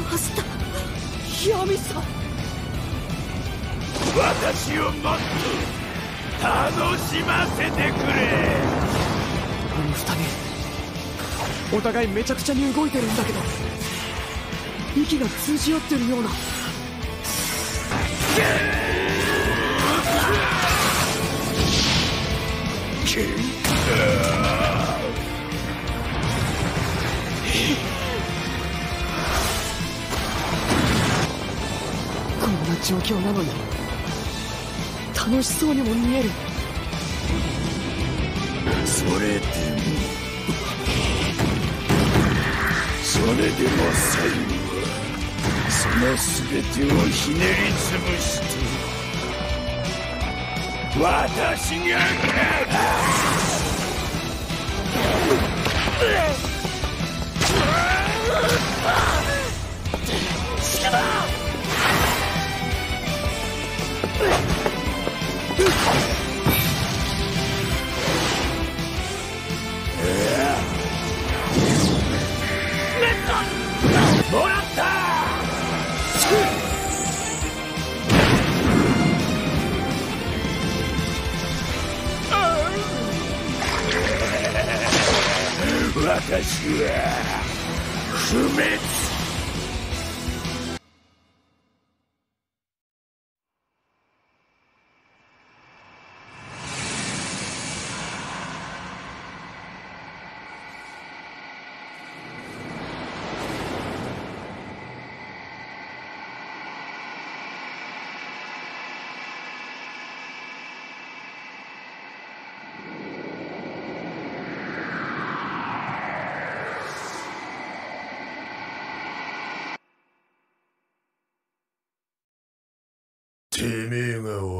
アスタ、ヤミさん。 私をもっと楽しませてくれ。 あの二人お互いめちゃくちゃに動いてるんだけど、息が通じ合ってるような。こんな状況なのに楽しそうにも見える。 それでも最後はその全てをひねり潰して私が勝つ。しかもらった。私は不滅。てめえが